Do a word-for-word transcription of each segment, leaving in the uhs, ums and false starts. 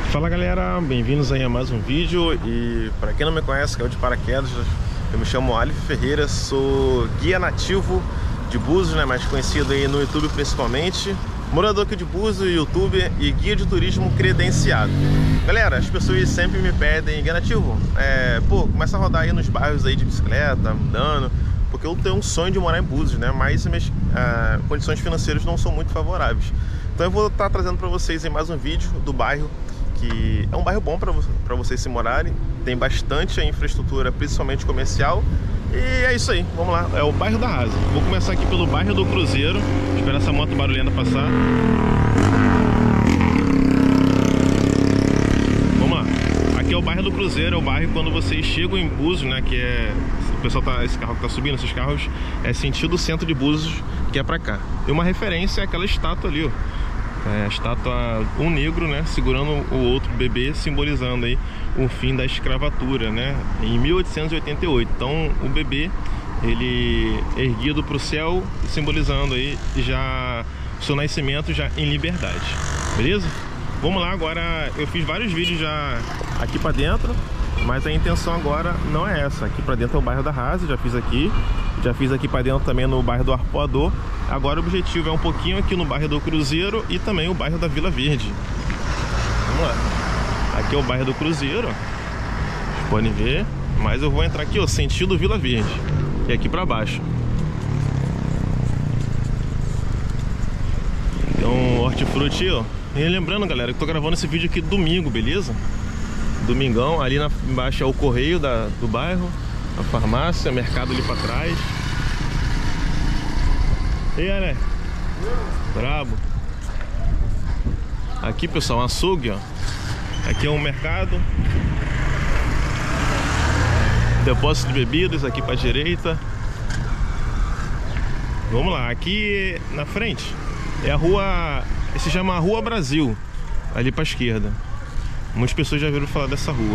Fala galera, bem-vindos aí a mais um vídeo. E para quem não me conhece, que é o de paraquedas, eu me chamo Alif Ferreira, sou guia nativo de Búzios, né, mais conhecido aí no YouTube principalmente, morador aqui de Búzios, youtuber e guia de turismo credenciado. Galera, as pessoas sempre me pedem, guia nativo, é, pô, começa a rodar aí nos bairros aí de bicicleta, andando, porque eu tenho um sonho de morar em Búzios, né, mas minhas uh, condições financeiras não são muito favoráveis. Então eu vou estar trazendo para vocês em mais um vídeo do bairro, que é um bairro bom para para vocês se morarem, tem bastante infraestrutura, principalmente comercial. E é isso aí, vamos lá, é o bairro da Rasa. Vou começar aqui pelo bairro do Cruzeiro, esperar essa moto barulhenta passar. Vamos lá, aqui é o bairro do Cruzeiro, é o bairro quando vocês chegam em Búzios, né, que é... O pessoal tá, esse carro que tá subindo, esses carros, é sentido centro de Búzios, que é pra cá. E uma referência é aquela estátua ali, ó. É, a estátua, um negro, né, segurando o outro bebê, simbolizando aí o fim da escravatura, né, em mil oitocentos e oitenta e oito. Então o bebê, ele erguido para o céu, simbolizando aí já o seu nascimento já em liberdade, beleza? Vamos lá, agora eu fiz vários vídeos já aqui para dentro, mas a intenção agora não é essa. Aqui para dentro é o bairro da Rasa, já fiz aqui, já fiz aqui para dentro também no bairro do Arpoador. Agora o objetivo é um pouquinho aqui no bairro do Cruzeiro e também o bairro da Vila Verde. Vamos lá. Aqui é o bairro do Cruzeiro, ó. Vocês podem ver. Mas eu vou entrar aqui, ó, sentido Vila Verde, que é aqui para baixo. Tem um hortifruti, ó. E lembrando, galera, que eu tô gravando esse vídeo aqui domingo, beleza? Domingão. Ali na, embaixo é o correio da, do bairro, a farmácia, mercado ali para trás. E aí, né? Brabo. Aqui, pessoal, um açougue, ó. Aqui é um mercado. Depósito de bebidas aqui para a direita. Vamos lá, aqui na frente é a rua, se chama Rua Brasil, ali para a esquerda. Muitas pessoas já viram falar dessa rua.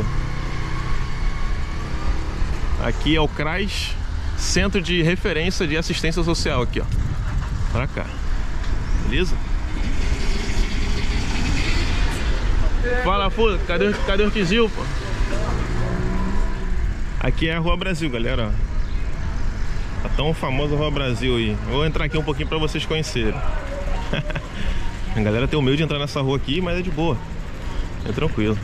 Aqui é o CRAS, Centro de Referência de Assistência Social, aqui, ó. Pra cá, beleza? Fala, Fuda, cadê, cadê o Tizil, pô? Aqui é a Rua Brasil, galera. A tão famosa Rua Brasil aí. Vou entrar aqui um pouquinho pra vocês conhecerem. A galera tem o medo de entrar nessa rua aqui, mas é de boa, é tranquilo.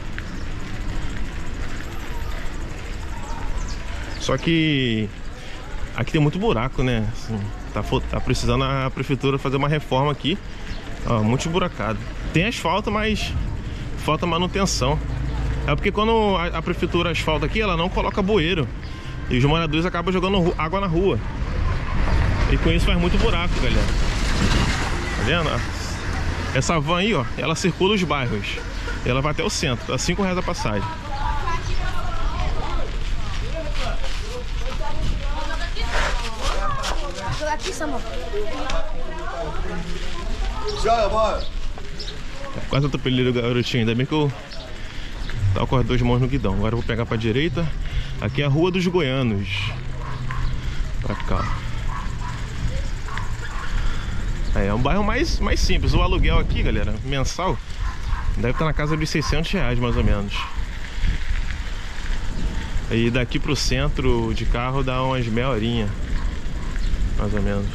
Só que aqui tem muito buraco, né? Assim, tá, tá precisando a prefeitura fazer uma reforma aqui. Ó, muito esburacado. Tem asfalto, mas falta manutenção. É porque quando a, a prefeitura asfalta aqui, ela não coloca bueiro. E os moradores acabam jogando água na rua. E com isso faz muito buraco, galera. Tá vendo? Essa van aí, ó, ela circula os bairros. Ela vai até o centro, tá cinco reais a passagem. Quase atropelei o garotinho, ainda bem que eu tava com as duas mãos no guidão. Agora eu vou pegar pra direita. Aqui é a Rua dos Goianos. Pra cá. É um bairro mais, mais simples. O aluguel aqui, galera, mensal, deve estar na casa de seiscentos reais mais ou menos. Aí daqui pro centro de carro dá umas meia horinha, mais ou menos.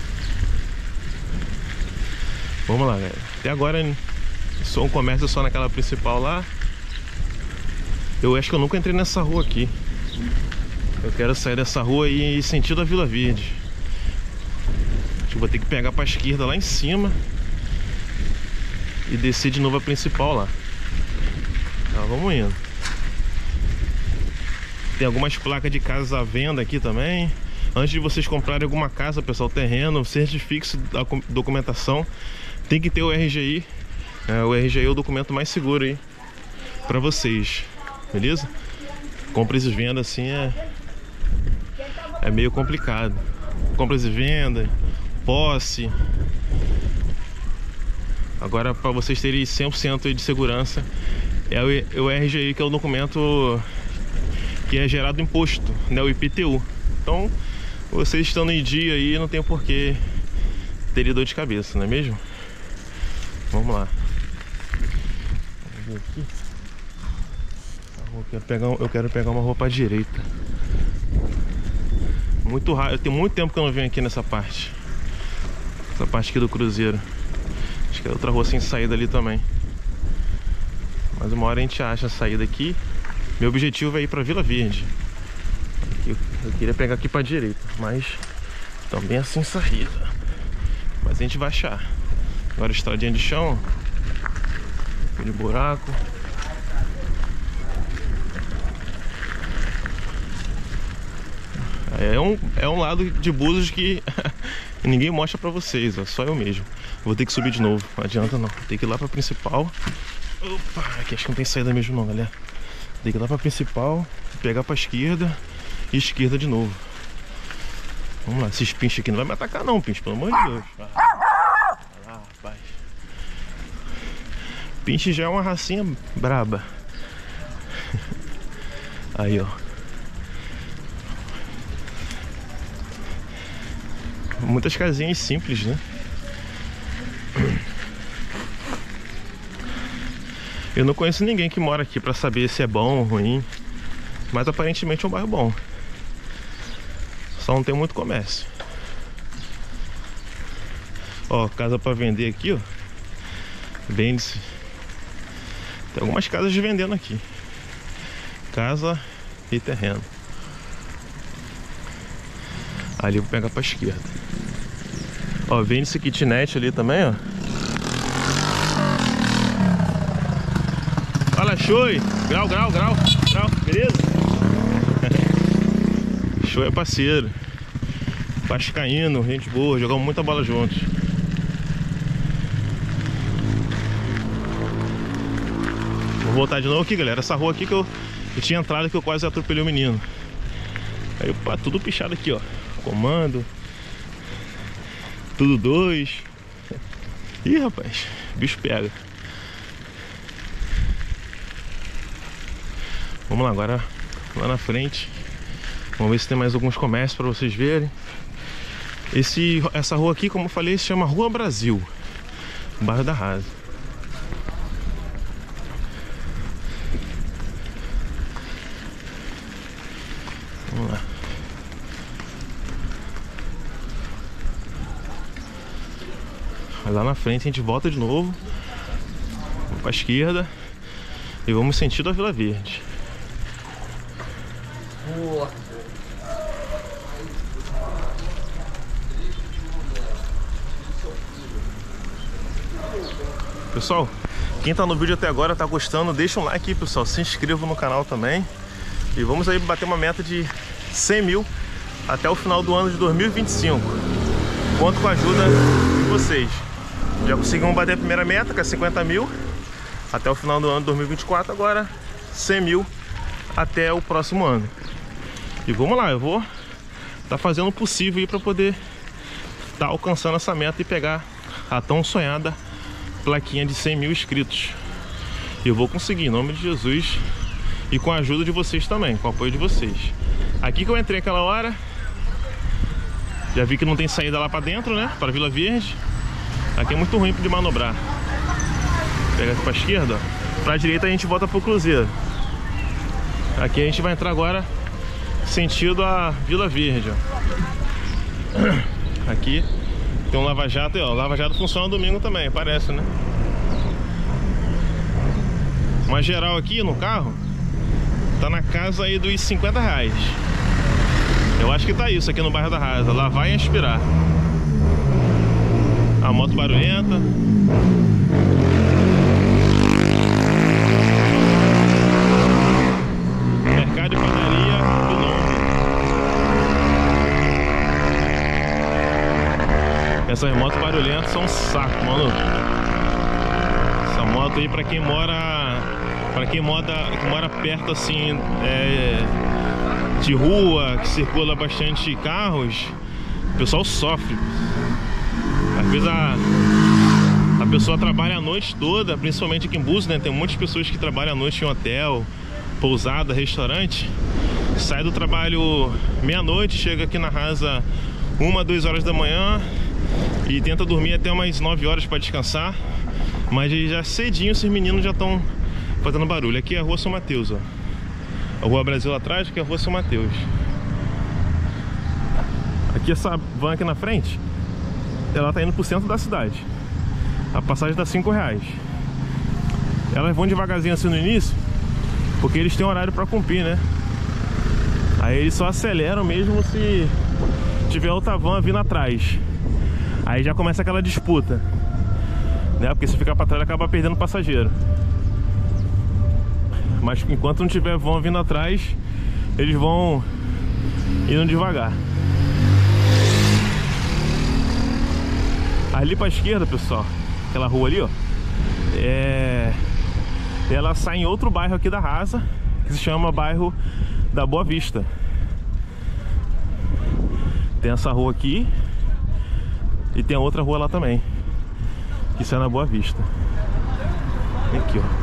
Vamos lá, galera. Até agora sou um comércio só naquela principal lá. Eu acho que eu nunca entrei nessa rua aqui. Eu quero sair dessa rua e ir sentido a Vila Verde. Acho que vou ter que pegar pra esquerda lá em cima e descer de novo a principal lá. Tá, vamos indo. Tem algumas placas de casas à venda aqui também. Antes de vocês comprarem alguma casa, pessoal, terreno, certifique-se da documentação. Tem que ter o R G I. É, o R G I é o documento mais seguro aí pra vocês, beleza? Compras e vendas assim é É meio complicado. Compras e vendas, posse. Agora, para vocês terem cem por cento de segurança, é o, o R G I, que é o documento que é gerado imposto, né? O I P T U. Então, vocês estando em dia aí, não tem porquê ter dor de cabeça, não é mesmo? Vamos lá. ver aqui. Eu quero pegar, eu quero pegar uma rua pra direita. Muito raro, eu tenho muito tempo que eu não venho aqui nessa parte. Essa parte aqui do cruzeiro. Acho que é outra rua sem saída ali também. Mas uma hora a gente acha a saída aqui. Meu objetivo é ir pra Vila Verde. Eu, eu queria pegar aqui pra direita, mas também é sem saída. Mas a gente vai achar. Agora estradinha de chão, de buraco. É um, é um lado de Búzios que ninguém mostra pra vocês, ó, só eu mesmo. Vou ter que subir de novo, não adianta não. Tem que ir lá pra principal. Opa, aqui acho que não tem saída mesmo não, galera. Tem que ir lá pra principal, pegar pra esquerda e esquerda de novo. Vamos lá, esses pinches aqui não vai me atacar não, pinche, pelo amor de Deus. Vai lá, rapaz. Pinche já é uma racinha braba. Aí, ó. Muitas casinhas simples, né? Eu não conheço ninguém que mora aqui pra saber se é bom ou ruim. Mas aparentemente é um bairro bom. Só não tem muito comércio. Ó, casa pra vender aqui, ó. Vende-se. Tem algumas casas vendendo aqui. Casa e terreno. Ali eu vou pegar pra esquerda. Ó, vende-se kitnet ali também, ó. Fala, show! Grau, grau, grau, grau, beleza? Show é parceiro. Vascaíno, gente boa, jogamos muita bola juntos. Vou voltar de novo aqui, galera. Essa rua aqui que eu, eu tinha entrado que eu quase atropelei o menino. Aí, opa, tudo pichado aqui, ó. Comando. Tudo dois. Ih, rapaz, o bicho pega. Vamos lá, agora lá na frente. Vamos ver se tem mais alguns comércios para vocês verem. Esse, essa rua aqui, como eu falei, se chama Rua Brasil, bairro da Rasa. Vamos lá. Lá na frente a gente volta de novo. Vamos para a esquerda e vamos sentido a Vila Verde. Pessoal, quem tá no vídeo até agora, tá gostando, deixa um like aí, pessoal, se inscreva no canal também. E vamos aí bater uma meta de cem mil até o final do ano de dois mil e vinte e cinco. Conto com a ajuda de vocês. Já conseguimos bater a primeira meta, que é cinquenta mil até o final do ano de dois mil e vinte e quatro. Agora cem mil até o próximo ano. E vamos lá, eu vou tá fazendo o possível aí para poder tá alcançando essa meta e pegar a tão sonhada plaquinha de cem mil inscritos. E eu vou conseguir, em nome de Jesus. E com a ajuda de vocês também, com o apoio de vocês. Aqui que eu entrei aquela hora, já vi que não tem saída lá para dentro, né? Para Vila Verde. Aqui é muito ruim de manobrar. Pega aqui para a esquerda, para a direita a gente volta pro Cruzeiro. Aqui a gente vai entrar agora sentido a Vila Verde, ó. Aqui tem um lava-jato, ó. O lava-jato funciona domingo também, parece, né? Uma geral aqui no carro tá na casa aí dos cinquenta reais. Eu acho que tá isso aqui no bairro da Rasa. Lavar e aspirar. A moto barulhenta. Mercado e padaria do nome. Essas motos barulhentas são um saco, mano. Essa moto aí, pra quem mora Pra quem mora, que mora perto assim é, de rua, que circula bastante carros, o pessoal sofre. Às vezes a, a pessoa trabalha a noite toda, principalmente aqui em Búzios, né? Tem muitas pessoas que trabalham à noite em hotel, pousada, restaurante. Sai do trabalho meia-noite, chega aqui na Rasa uma, duas horas da manhã e tenta dormir até umas nove horas para descansar. Mas já cedinho esses meninos já estão fazendo barulho. Aqui é a Rua São Mateus, ó. A Rua Brasil lá atrás, que é a Rua São Mateus. Aqui essa van aqui na frente, ela tá indo pro centro da cidade. A passagem tá cinco reais. Elas vão devagarzinho assim no início, porque eles têm horário pra cumprir, né? Aí eles só aceleram mesmo se tiver outra van vindo atrás. Aí já começa aquela disputa, né? Porque se ficar pra trás acaba perdendo passageiro. Mas enquanto não tiver van vindo atrás, eles vão indo devagar. Ali pra esquerda, pessoal, aquela rua ali, ó, é... ela sai em outro bairro aqui da Rasa, que se chama bairro da Boa Vista. Tem essa rua aqui e tem a outra rua lá também, que sai na Boa Vista. Aqui, ó.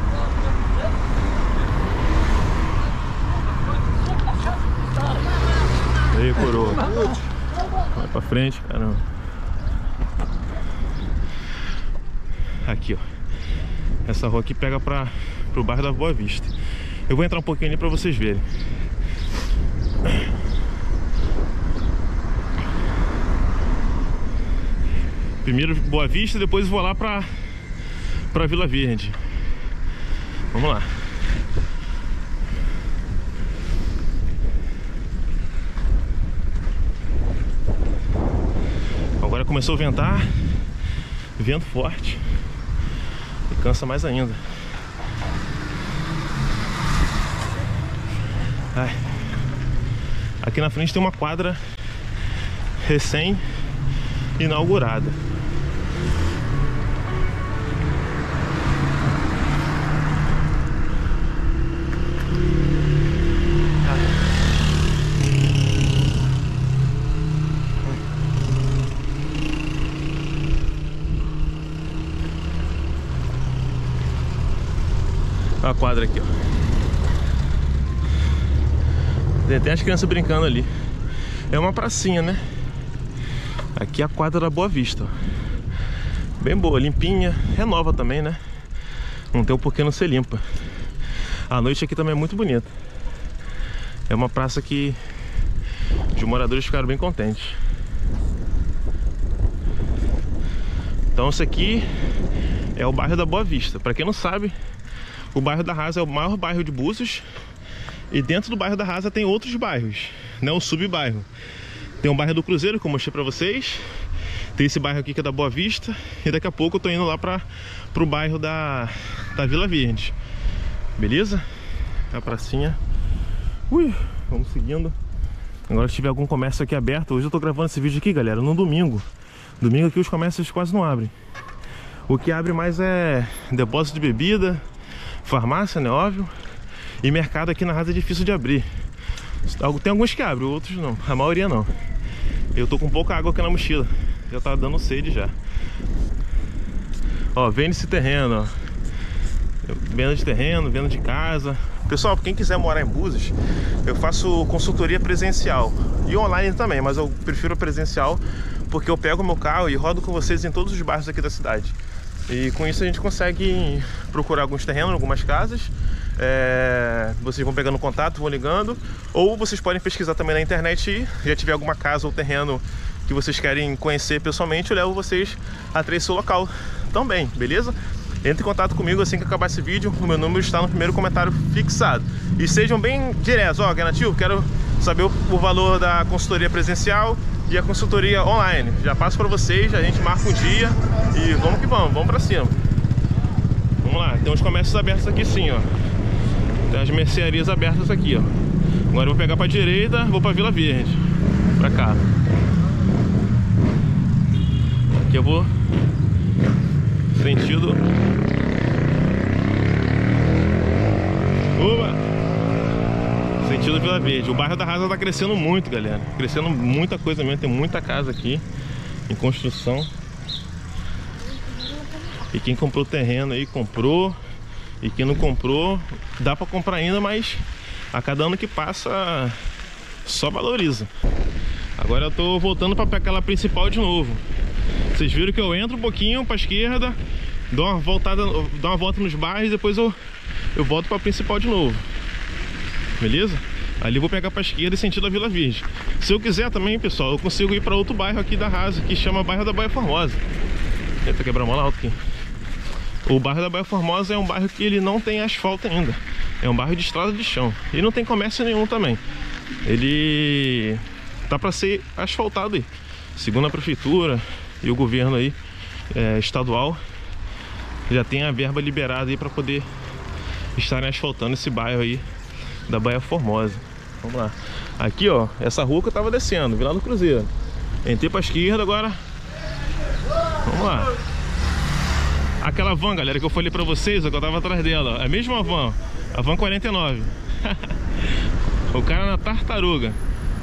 Aí, coroa. Vai pra frente, caramba. Aqui, ó. Essa rua aqui pega pra, pro bairro da Boa Vista. Eu vou entrar um pouquinho ali pra vocês verem. Primeiro Boa Vista, depois vou lá pra, pra Vila Verde. Vamos lá. Agora começou a ventar. Vento forte. E cansa mais ainda. Ai. Aqui na frente tem uma quadra recém-inaugurada. Olha a quadra aqui, ó. Tem até as crianças brincando ali. É uma pracinha, né? Aqui é a quadra da Boa Vista, ó. Bem boa, limpinha. É nova também, né? Não tem um porquê não ser limpa. A noite aqui também é muito bonita. É uma praça que os moradores ficaram bem contentes. Então esse aqui é o bairro da Boa Vista. Pra quem não sabe, o bairro da Rasa é o maior bairro de Búzios. E dentro do bairro da Rasa tem outros bairros, né? O sub-bairro. Tem o bairro do Cruzeiro, que eu mostrei pra vocês. Tem esse bairro aqui que é da Boa Vista. E daqui a pouco eu tô indo lá pra, pro bairro da, da Vila Verde. Beleza? A pracinha. Ui, vamos seguindo. Agora se tiver algum comércio aqui aberto. Hoje eu tô gravando esse vídeo aqui, galera, no domingo. Domingo aqui os comércios quase não abrem. O que abre mais é depósito de bebida, farmácia, né, óbvio. E mercado aqui na Rasa é difícil de abrir. Tem alguns que abrem, outros não. A maioria não. Eu tô com pouca água aqui na mochila. Já tá dando sede já. Ó, vende esse terreno, ó. Venda de terreno, venda de casa. Pessoal, quem quiser morar em Búzios, eu faço consultoria presencial e online também, mas eu prefiro presencial porque eu pego o meu carro e rodo com vocês em todos os bairros aqui da cidade. E com isso a gente consegue procurar alguns terrenos, algumas casas. É, vocês vão pegando contato, vão ligando. Ou vocês podem pesquisar também na internet e já tiver alguma casa ou terreno que vocês querem conhecer pessoalmente, eu levo vocês até esse local também, beleza? Entre em contato comigo assim que acabar esse vídeo. O meu número está no primeiro comentário fixado. E sejam bem diretos. Ó, Nativo, quero saber o, o valor da consultoria presencial e a consultoria online. Já passo para vocês, a gente marca um dia e vamos que vamos, vamos para cima. Vamos lá, tem uns comércios abertos aqui sim, ó. Tem as mercearias abertas aqui, ó. Agora eu vou pegar para direita, vou para Vila Verde, para cá. Aqui eu vou sentido. Oba! Sentido Vila Verde. O bairro da Rasa tá crescendo muito, galera. Crescendo muita coisa mesmo. Tem muita casa aqui em construção. E quem comprou terreno aí comprou. E quem não comprou, dá pra comprar ainda, mas a cada ano que passa só valoriza. Agora eu tô voltando pra aquela principal de novo. Vocês viram que eu entro um pouquinho pra esquerda, dou uma voltada, dou uma volta nos bairros, depois eu eu volto para a principal de novo. Beleza? Ali eu vou pegar para a esquerda e sentido a Vila Virgem. Se eu quiser também, pessoal, eu consigo ir para outro bairro aqui da Rasa, que chama bairro da Baía Formosa. Eita, quebrar mola alto aqui. O bairro da Baía Formosa é um bairro que ele não tem asfalto ainda. É um bairro de estrada de chão. E não tem comércio nenhum também. Ele tá para ser asfaltado aí. Segundo a prefeitura e o governo aí é, estadual, já tem a verba liberada aí para poder estarem asfaltando esse bairro aí da Baía Formosa. Vamos lá. Aqui, ó, essa rua que eu tava descendo, Vila do Cruzeiro. Entrei pra esquerda agora. Vamos lá. Aquela van, galera, que eu falei pra vocês, ó, que eu tava atrás dela, ó. É a mesma van, a van quarenta e nove. O cara na tartaruga.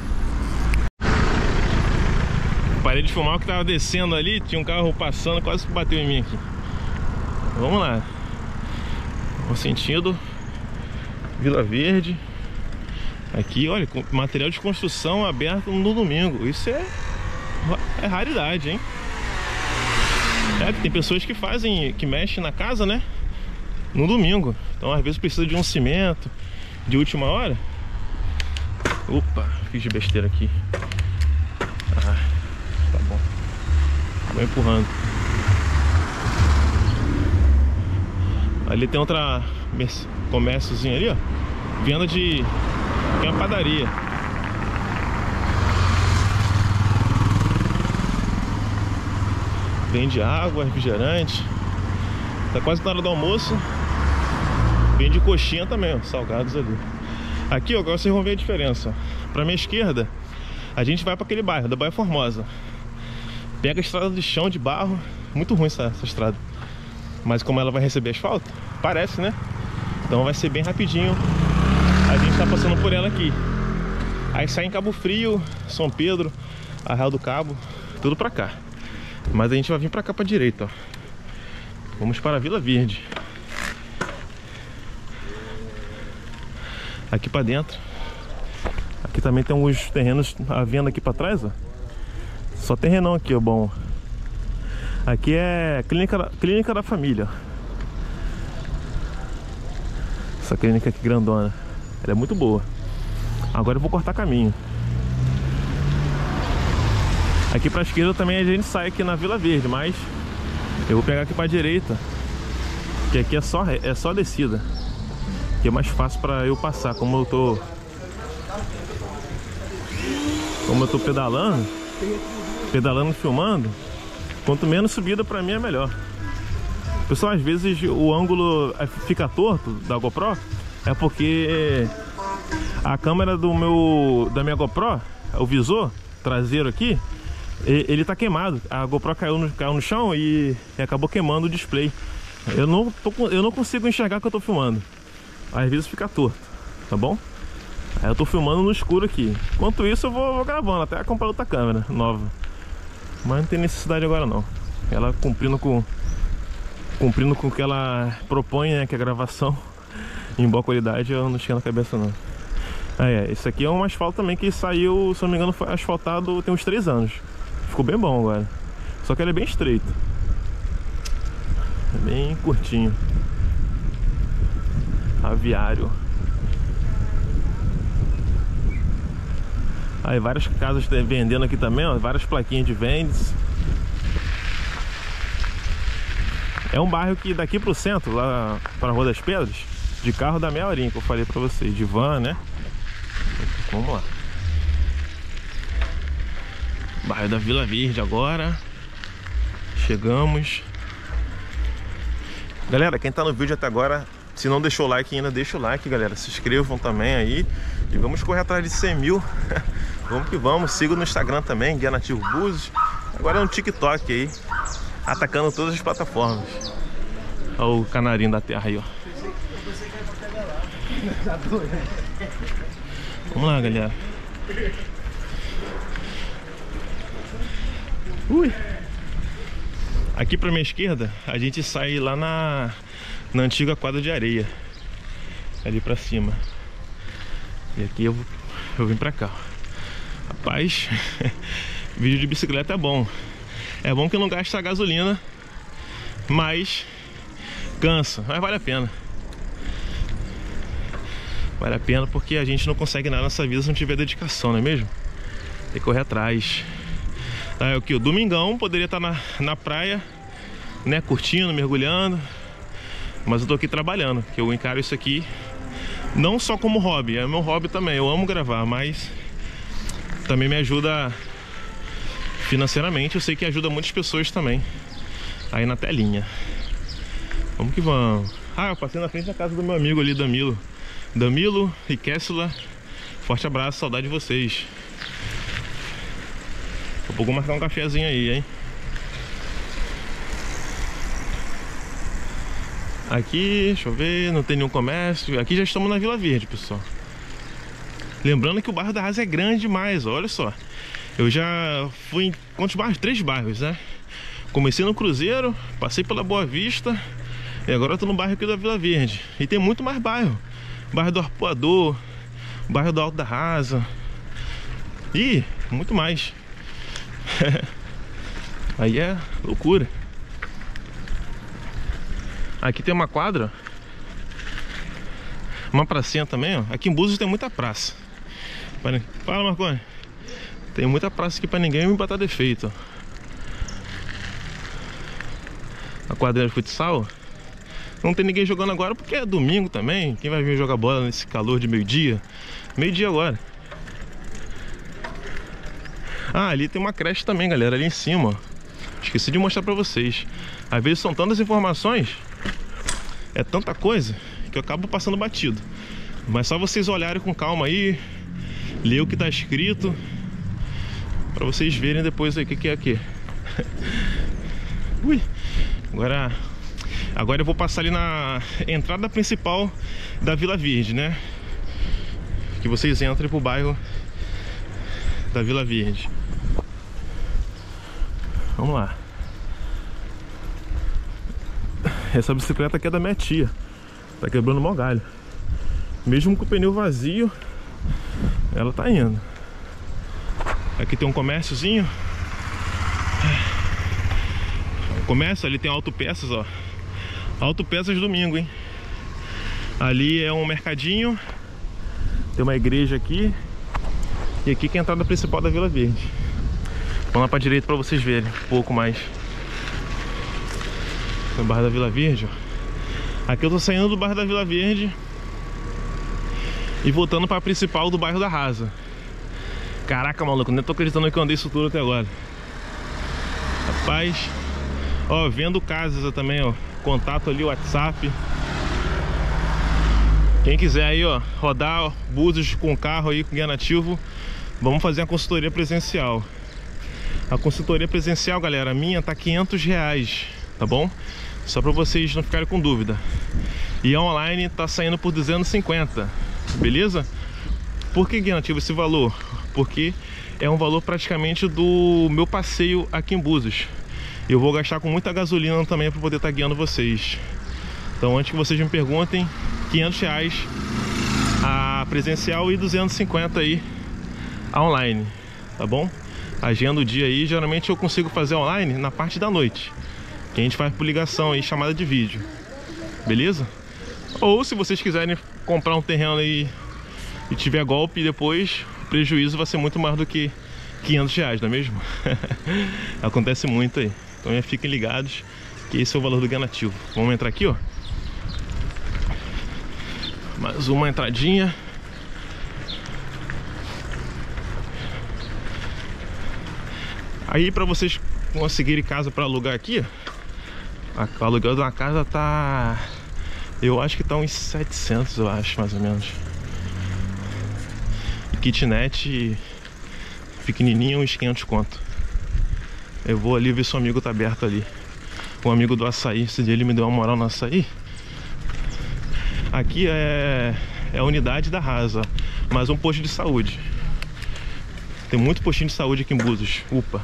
Parei de filmar o que tava descendo ali, tinha um carro passando, quase que bateu em mim aqui. Vamos lá. O sentido Vila Verde. Aqui, olha, material de construção aberto no domingo. Isso é, é raridade, hein? É, tem pessoas que fazem, que mexem na casa, né? No domingo. Então, às vezes precisa de um cimento de última hora. Opa, fiz de besteira aqui. Ah, tá bom. Vou empurrando. Ali tem outra comérciozinho ali, ó. Venda de... Tem uma padaria. Vende água, refrigerante. Tá quase na hora do almoço. Vende coxinha também, ó, salgados ali. Aqui, ó, agora vocês vão ver a diferença. Pra minha esquerda, a gente vai para aquele bairro, da Baía Formosa. Pega a estrada de chão, de barro. Muito ruim essa, essa estrada. Mas como ela vai receber asfalto, parece, né? Então vai ser bem rapidinho. A gente tá passando por ela aqui. Aí sai em Cabo Frio, São Pedro, Arraial do Cabo, tudo pra cá. Mas a gente vai vir pra cá pra direita, ó. Vamos para a Vila Verde. Aqui pra dentro. Aqui também tem alguns terrenos à venda aqui pra trás, ó. Só terrenão aqui, ó, bom. Aqui é clínica, clínica da família. Essa clínica aqui grandona. Ela é muito boa. Agora eu vou cortar caminho. Aqui pra esquerda também a gente sai aqui na Vila Verde, mas eu vou pegar aqui pra direita, que aqui é só, é só descida, que é mais fácil pra eu passar. Como eu tô Como eu tô pedalando Pedalando, filmando, quanto menos subida pra mim é melhor. Pessoal, às vezes o ângulo fica torto da GoPro, é porque a câmera do meu, da minha GoPro, o visor traseiro aqui, ele tá queimado. A GoPro caiu no, caiu no chão e acabou queimando o display. Eu não, tô, eu não consigo enxergar que eu tô filmando. Às vezes fica torto, tá bom? Aí eu tô filmando no escuro aqui. Enquanto isso eu vou, vou gravando, até comprar outra câmera nova. Mas não tem necessidade agora não. Ela cumprindo com Cumprindo com o que ela propõe, né, que é a gravação em boa qualidade, eu não tinha na cabeça não. Ah, é, esse aqui é um asfalto também que saiu, se não me engano, foi asfaltado tem uns três anos. Ficou bem bom agora. Só que ele é bem estreito. É bem curtinho. Aviário. Aí várias casas vendendo aqui também, ó, várias plaquinhas de vendas. É um bairro que daqui pro centro, lá para a Rua das Pedras, de carro dá meia horinha, que eu falei pra vocês, de van, né? Vamos lá. Bairro da Vila Verde agora. Chegamos. Galera, quem tá no vídeo até agora, se não deixou o like ainda, deixa o like, galera. Se inscrevam também aí. E vamos correr atrás de cem mil. Vamos que vamos. Siga no Instagram também, Guia Nativo Búzios. Agora é um TikTok aí, atacando todas as plataformas. Olha o canarinho da terra aí, ó. Vamos lá, galera. Ui. Aqui pra minha esquerda, a gente sai lá na, na antiga quadra de areia. Ali pra cima. E aqui eu, eu vim pra cá. Rapaz, vídeo de bicicleta é bom. É bom que não gasta gasolina, mas cansa, mas vale a pena. Vale a pena porque a gente não consegue nada nessa vida se não tiver dedicação, não é mesmo? Tem que correr atrás. Aí aqui, o domingão poderia estar na, na praia, né, curtindo, mergulhando, mas eu tô aqui trabalhando, que eu encaro isso aqui não só como hobby, é meu hobby também. Eu amo gravar, mas também me ajuda financeiramente. Eu sei que ajuda muitas pessoas também aí na telinha. Vamos que vamos. Ah, eu passei na frente da casa do meu amigo ali, Danilo Danilo e Kessler. Forte abraço, saudade de vocês. Daqui a pouco vou marcar um cafezinho aí, hein? Aqui, deixa eu ver, não tem nenhum comércio. Aqui já estamos na Vila Verde, pessoal. Lembrando que o bairro da Rasa é grande demais, olha só. Eu já fui em quantos bairros? Três bairros, né? Comecei no Cruzeiro, passei pela Boa Vista e agora eu tô no bairro aqui da Vila Verde. E tem muito mais bairro. Bairro do Arpoador, bairro do Alto da Rasa. E muito mais. Aí é loucura. Aqui tem uma quadra, uma pracinha também, ó. Aqui em Búzios tem muita praça. Fala, Marconi. Tem muita praça aqui pra ninguém me botar defeito, ó. A quadrinha de futsal. Não tem ninguém jogando agora porque é domingo também. Quem vai vir jogar bola nesse calor de meio-dia? Meio-dia agora. Ah, ali tem uma creche também, galera, ali em cima, ó. Esqueci de mostrar pra vocês. Às vezes são tantas informações, é tanta coisa, que eu acabo passando batido. Mas só vocês olharem com calma aí, ler o que tá escrito, pra vocês verem depois aí o que, que é aqui. Ui. Agora, agora eu vou passar ali na entrada principal da Vila Verde, né? Que vocês entrem pro bairro da Vila Verde. Vamos lá. Essa bicicleta aqui é da minha tia. Tá quebrando mó galho. Mesmo com o pneu vazio, ela tá indo. Aqui tem um comérciozinho. O comércio ali tem autopeças, ó. Autopeças domingo, hein? Ali é um mercadinho. Tem uma igreja aqui. E aqui que é a entrada principal da Vila Verde. Vamos lá pra direita pra vocês verem um pouco mais. No bairro da Vila Verde, ó. Aqui eu tô saindo do bairro da Vila Verde e voltando pra principal do bairro da Rasa. Caraca, maluco, nem tô acreditando que eu andei isso tudo até agora. Rapaz. Ó, vendo casas também, ó. Contato ali, WhatsApp. Quem quiser aí, ó, rodar ó, Búzios com carro aí, com guia nativo, vamos fazer uma consultoria presencial. A consultoria presencial, galera, minha tá quinhentos reais, tá bom? Só pra vocês não ficarem com dúvida. E a online tá saindo por duzentos e cinquenta, beleza? Por que guia nativo esse valor? Porque é um valor praticamente do meu passeio aqui em Búzios. Eu vou gastar com muita gasolina também para poder estar guiando vocês. Então, antes que vocês me perguntem, quinhentos reais a presencial e duzentos e cinquenta aí a online, tá bom? Agenda o dia aí, geralmente eu consigo fazer online na parte da noite, que a gente faz por ligação aí, chamada de vídeo, beleza? Ou se vocês quiserem comprar um terreno aí e tiver golpe depois, o prejuízo vai ser muito mais do que quinhentos reais, não é mesmo? Acontece muito aí. Então já fiquem ligados que esse é o valor do guia nativo. Vamos entrar aqui, ó. Mais uma entradinha. Aí para vocês conseguirem casa para alugar aqui, o aluguel de uma casa tá, eu acho que tá uns setecentos, eu acho, mais ou menos. Kitnet pequenininho, uns quinhentos conto. Eu vou ali ver se o amigo tá aberto ali. O amigo do açaí, esse dia ele me deu uma moral no açaí. Aqui é, é a unidade da Rasa, mais um posto de saúde. Tem muito postinho de saúde aqui em Búzios. Upa.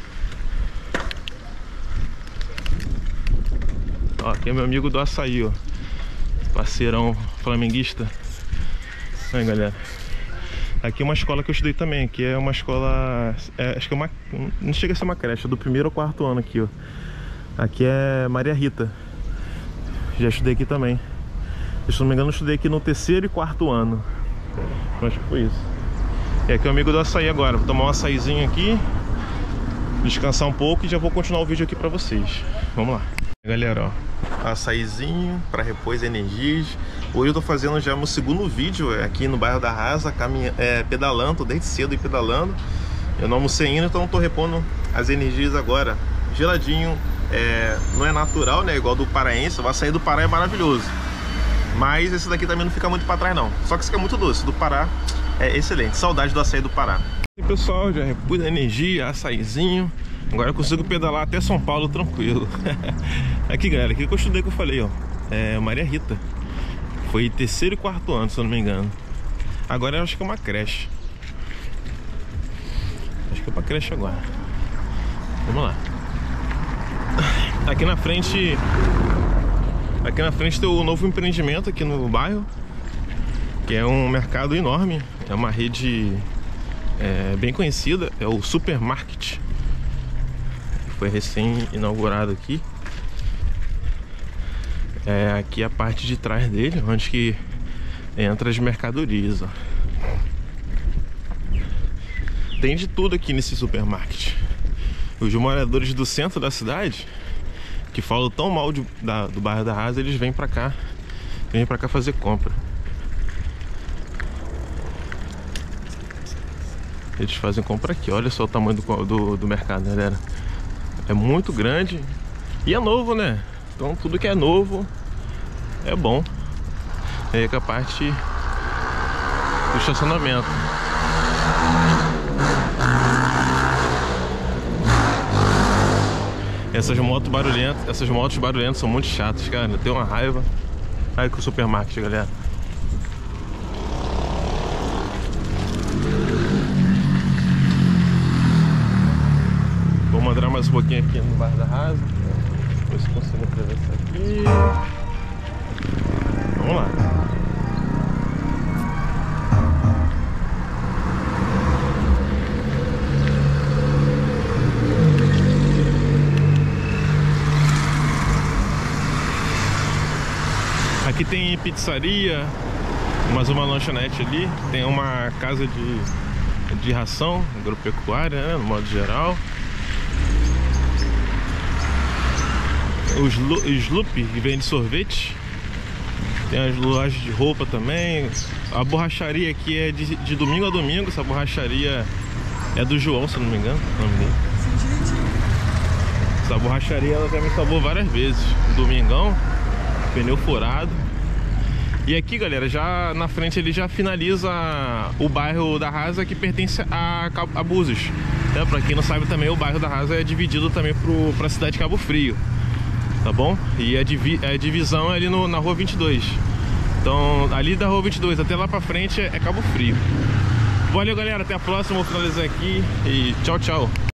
Ó, aqui é meu amigo do açaí, ó. Parceirão flamenguista. Aí, galera. Aqui é uma escola que eu estudei também. Aqui é uma escola... É, acho que é uma... Não chega a ser uma creche, é do primeiro ao quarto ano aqui, ó. Aqui é Maria Rita. Já estudei aqui também. Se não me engano, eu estudei aqui no terceiro e quarto ano. Eu acho que foi isso. E aqui é o amigo do açaí agora. Vou tomar um açaizinho aqui, descansar um pouco e já vou continuar o vídeo aqui pra vocês. Vamos lá. Galera, ó, açaizinho para repor energias. Hoje eu tô fazendo já meu segundo vídeo aqui no bairro da Rasa, caminha, é, pedalando, tô desde cedo e pedalando. Eu não almocei ainda, então tô repondo as energias agora. Geladinho, é, não é natural, né? Igual do paraense. O açaí do Pará é maravilhoso, mas esse daqui também não fica muito para trás não. Só que esse aqui é muito doce, do Pará é excelente. Saudade do açaí do Pará. E pessoal, já repus a energia, açaizinho. Agora eu consigo pedalar até São Paulo tranquilo. Aqui galera, aqui que eu estudei, que eu falei, ó, é Maria Rita. Foi terceiro e quarto ano, se eu não me engano. Agora eu acho que é uma creche. Acho que é uma creche agora. Vamos lá. Aqui na frente Aqui na frente tem o novo empreendimento aqui no bairro, que é um mercado enorme. É uma rede é, bem conhecida. É o Supermarket. Foi recém-inaugurado aqui. É aqui a parte de trás dele, onde que entra as mercadorias, ó. Tem de tudo aqui nesse supermarket. Os moradores do centro da cidade, que falam tão mal de, da, do bairro da Rasa, eles vêm pra cá. Vêm pra cá fazer compra. Eles fazem compra aqui. Olha só o tamanho do, do, do mercado, galera. É muito grande. E é novo, né? Então tudo que é novo é bom. E aí que a parte do estacionamento. Essas motos barulhentas, essas motos barulhentas são muito chatas, cara. Eu tenho uma raiva. Aí com o supermarket, galera. Vamos andar mais um pouquinho aqui no bairro da Rasa. Ver se consigo atravessar aqui. Vamos lá. Aqui tem pizzaria, mais uma lanchonete ali. Tem uma casa de, de ração agropecuária, né, no modo geral. O Sloop, que vende sorvete. Tem as lojas de roupa também. A borracharia aqui é de, de domingo a domingo. Essa borracharia é do João, se não me engano, o nome dele. Essa borracharia ela já me salvou várias vezes. Domingão, pneu furado. E aqui, galera, já na frente ele já finaliza o bairro da Rasa, que pertence a, a Búzios. É, pra quem não sabe também, o bairro da Rasa é dividido também pro, pra cidade de Cabo Frio. Tá bom? E a, divi a divisão é ali no, na rua vinte e dois. Então, ali da rua vinte e dois até lá pra frente é, é Cabo Frio. Valeu, galera. Até a próxima. Vou finalizar aqui. E tchau, tchau.